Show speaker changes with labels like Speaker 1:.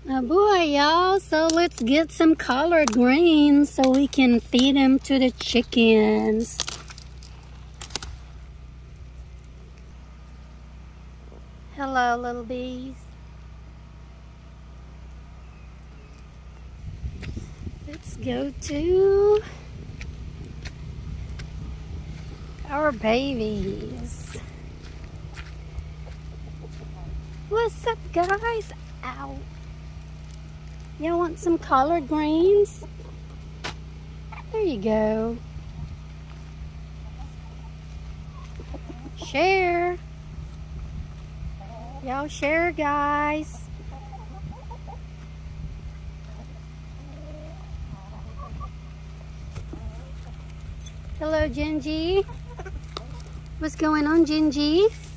Speaker 1: Mabuhay y'all, so let's get some collard greens so we can feed them to the chickens. Hello, little bees. Let's go to our babies. What's up, guys? Ow. Y'all want some collard greens? There you go. Share. Y'all share, guys. Hello, Gingy. What's going on, Gingy?